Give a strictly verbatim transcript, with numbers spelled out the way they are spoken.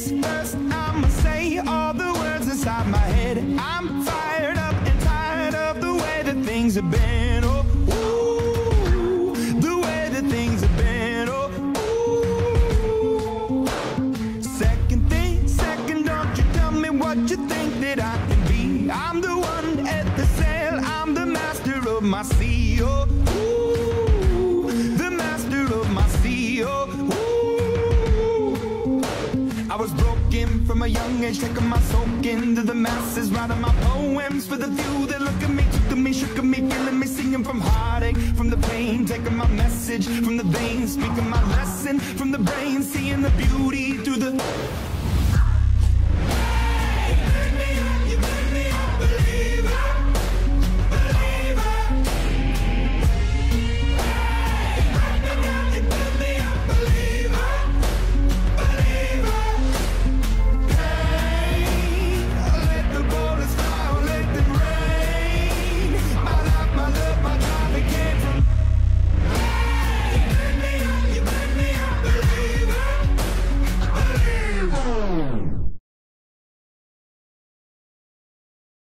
things first, I'ma say all the words inside my head. I'm fired up and tired of the way that things have been. Oh, ooh, the way that things have been. Oh, ooh. Second thing, second, don't you tell me what you think that I can be. I'm the one at the sail, I'm the master of my sea. Oh, ooh, the master of my sea. Oh, ooh. I was broken from a young age, taking my soak into the masses, writing my poems for the few that look at me, took at me, shook at me, feeling me, singing from heartache, from the pain, taking my message from the veins, speaking my lesson from the brain, seeing the beauty through the